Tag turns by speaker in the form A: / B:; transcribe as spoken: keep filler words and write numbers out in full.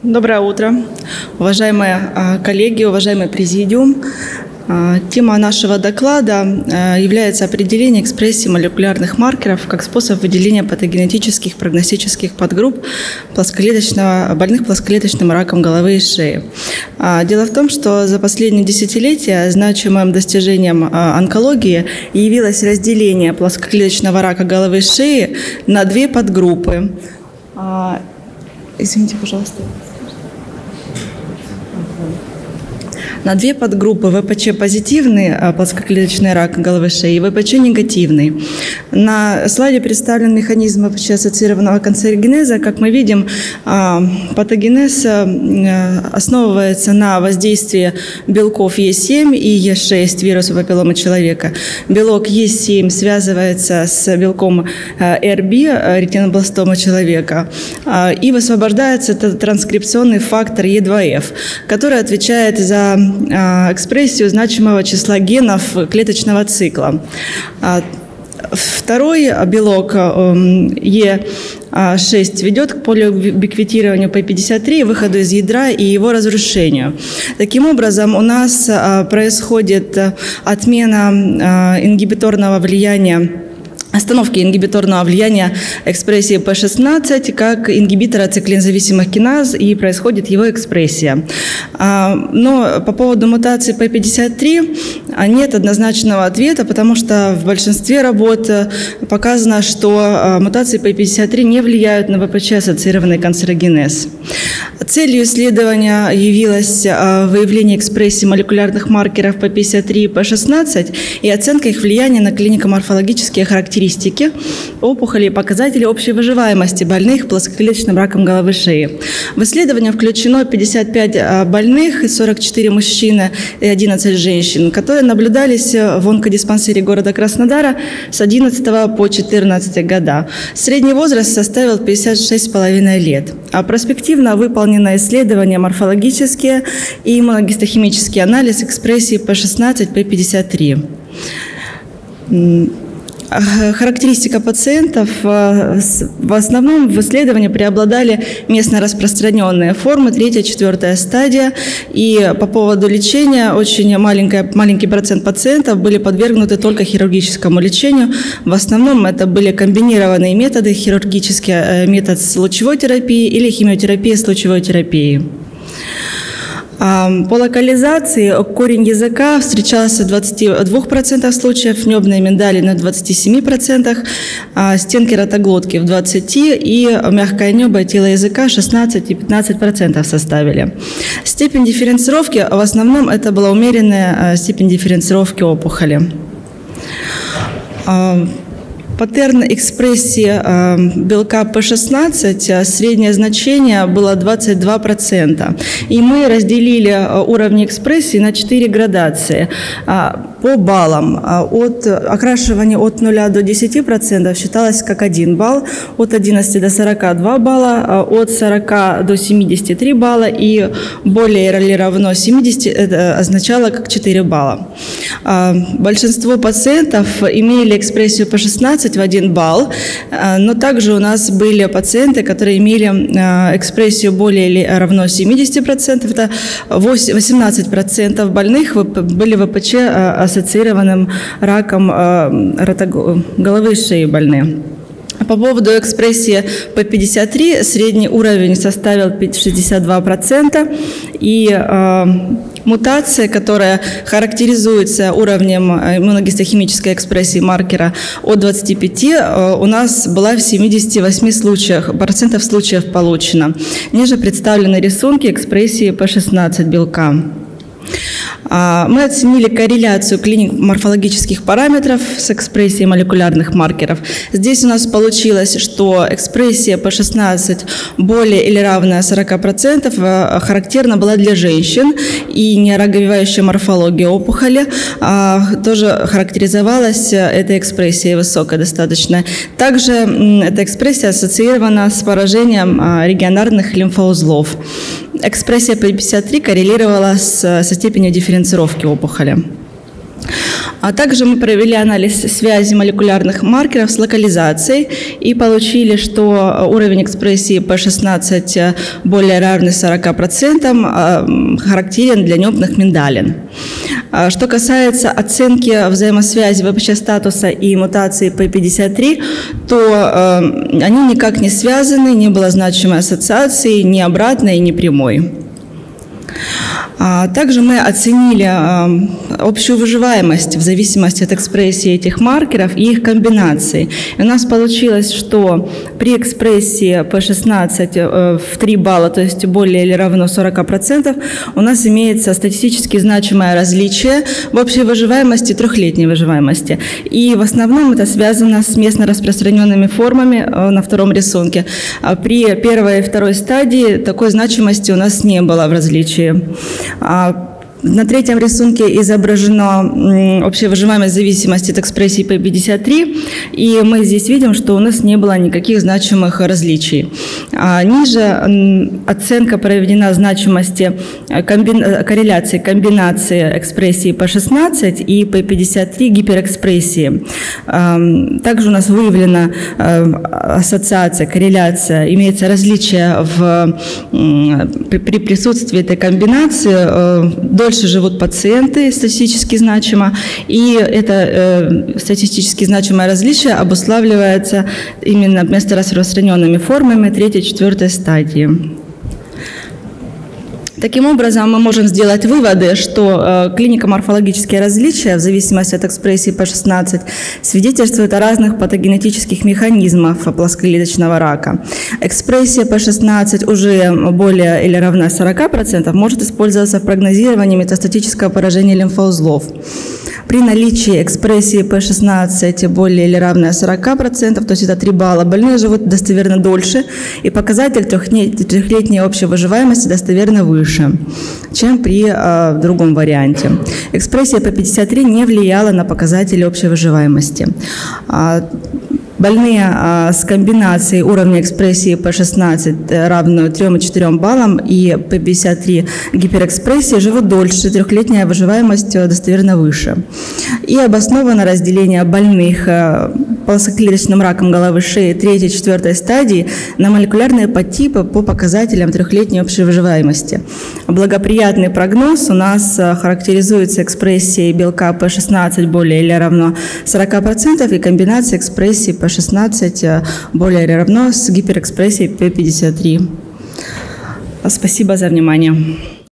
A: Доброе утро, уважаемые коллеги, уважаемый президиум. Тема нашего доклада является определение экспрессии молекулярных маркеров как способ выделения патогенетических прогностических подгрупп плоскоклеточного, больных плоскоклеточным раком головы и шеи. Дело в том, что за последние десятилетия значимым достижением онкологии явилось разделение плоскоклеточного рака головы и шеи на две подгруппы. Извините, пожалуйста. На две подгруппы: вэ пэ че-позитивный плоскоклеточный рак головы и шеи и вэ пэ че-негативный. На слайде представлен механизм вэ пэ че-ассоциированного канцерогенеза. Как мы видим, патогенез основывается на воздействии белков е семь и е шесть вируса папилломы человека. Белок е семь связывается с белком эр би, ретинобластома человека, и высвобождается транскрипционный фактор е два эф, который отвечает за экспрессию значимого числа генов клеточного цикла. Второй белок е шесть ведет к полиубиквитированию пэ пятьдесят три, выходу из ядра и его разрушению. Таким образом, у нас происходит отмена ингибиторного влияния, остановки ингибиторного влияния экспрессии пэ шестнадцать как ингибитора циклинзависимых киназ, и происходит его экспрессия. Но по поводу мутации пэ пятьдесят три нет однозначного ответа, потому что в большинстве работ показано, что мутации пэ пятьдесят три не влияют на вэ пэ че-ассоциированный канцерогенез. Целью исследования явилось выявление экспрессии молекулярных маркеров пэ пятьдесят три и пэ шестнадцать и оценка их влияния на клинико-морфологические характеристики опухолей и показатели общей выживаемости больных плоскоклеточным раком головы и шеи. В исследование включено пятьдесят пять больных, сорок четыре мужчины и одиннадцать женщин, которые наблюдались в онкодиспансере города Краснодара с одиннадцатого по четырнадцатый года. Средний возраст составил пятьдесят шесть с половиной лет. А проспективно выполнено исследование морфологические и иммуногистохимический анализ экспрессии пэ шестнадцать пэ пятьдесят три. Характеристика пациентов: в основном в исследовании преобладали местно распространенные формы, третья, четвертая стадия. И по поводу лечения очень маленький, маленький процент пациентов были подвергнуты только хирургическому лечению. В основном это были комбинированные методы: хирургический метод с лучевой терапией или химиотерапия с лучевой терапией. По локализации корень языка встречался в двадцати двух процентах случаев, небные миндали на двадцати семи процентах, стенки ротоглотки в двадцати процентах и мягкое небо тела языка шестнадцать и пятнадцать процентов составили. Степень дифференцировки: в основном это была умеренная степень дифференцировки опухоли. Паттерн экспрессии э, белка пэ шестнадцать, среднее значение было двадцать два процента. И мы разделили уровни экспрессии на четыре градации э, по баллам. От окрашивания от нуля до десяти процентов считалось как один балл, от одиннадцати до сорока двух балла, от сорока до семидесяти трёх балла и более или равно семидесяти это означало как четыре балла. Э, большинство пациентов имели экспрессию пэ шестнадцать в один балл, но также у нас были пациенты, которые имели экспрессию более или равно семидесяти процентам, это восемнадцать процентов больных были вэ пэ че ассоциированным раком головы и шеи больные. По поводу экспрессии пэ пятьдесят три средний уровень составил шестьдесят два процента, и э, мутация, которая характеризуется уровнем иммуногистохимической экспрессии маркера от двадцати пяти, э, у нас была в семидесяти восьми случаях, процентов случаев получена. Ниже представлены рисунки экспрессии пэ шестнадцать белка. Мы оценили корреляцию клинико-морфологических параметров с экспрессией молекулярных маркеров. Здесь у нас получилось, что экспрессия пэ шестнадцать более или равная сорока процентам характерна была для женщин, и нераговевающая морфология опухоли тоже характеризовалась этой экспрессией высокой достаточно. Также эта экспрессия ассоциирована с поражением регионарных лимфоузлов. Экспрессия пэ пятьдесят три коррелировала с, со степенью дифференцировки опухоли. А также мы провели анализ связи молекулярных маркеров с локализацией и получили, что уровень экспрессии пэ шестнадцать более равный сорока процентам, характерен для небных миндалин. Что касается оценки взаимосвязи вэ пэ че-статуса и мутации пэ пятьдесят три, то они никак не связаны, не было значимой ассоциации ни обратной, ни прямой. Также мы оценили общую выживаемость в зависимости от экспрессии этих маркеров и их комбинаций. И у нас получилось, что при экспрессии пэ шестнадцать в три балла, то есть более или равно сорока процентов, у нас имеется статистически значимое различие в общей выживаемости, трехлетней выживаемости. И в основном это связано с местно распространенными формами на втором рисунке. При первой и второй стадии такой значимости у нас не было в различии. На третьем рисунке изображена общая выживаемость в зависимости от экспрессии пэ пятьдесят три, и мы здесь видим, что у нас не было никаких значимых различий. А ниже оценка проведена значимости комби... корреляции комбинации экспрессии пэ шестнадцать и пэ пятьдесят три гиперэкспрессии. Также у нас выявлена ассоциация, корреляция, имеется различие в... при присутствии этой комбинации. Дольше живут пациенты, статистически значимо, и это э, статистически значимое различие обуславливается именно местораспространенными формами третьей и четвертой стадии. Таким образом, мы можем сделать выводы, что э, клинико-морфологические различия в зависимости от экспрессии пэ шестнадцать свидетельствуют о разных патогенетических механизмах плоскоклеточного рака. Экспрессия пэ шестнадцать уже более или равна сорока процентам может использоваться в прогнозировании метастатического поражения лимфоузлов. При наличии экспрессии пэ шестнадцать более или равная сорока процентам, то есть это три балла, больные живут достоверно дольше, и показатель трехлетней общей выживаемости достоверно выше, чем при э, другом варианте. Экспрессия пэ пятьдесят три не влияла на показатели общей выживаемости. Больные а, с комбинацией уровня экспрессии пэ шестнадцать равную трём и четырём баллам и пэ пятьдесят три гиперэкспрессии живут дольше, трехлетняя выживаемость достоверно выше. И обосновано разделение больных а, плоскоклеточным раком головы шеи третьей и четвертой стадии на молекулярные подтипы по показателям трехлетней общей выживаемости. Благоприятный прогноз у нас а, характеризуется экспрессией белка пэ шестнадцать более или равно сорока процентов и комбинацией экспрессии пэ шестнадцать более или равно с гиперэкспрессией пэ пятьдесят три. Спасибо за внимание.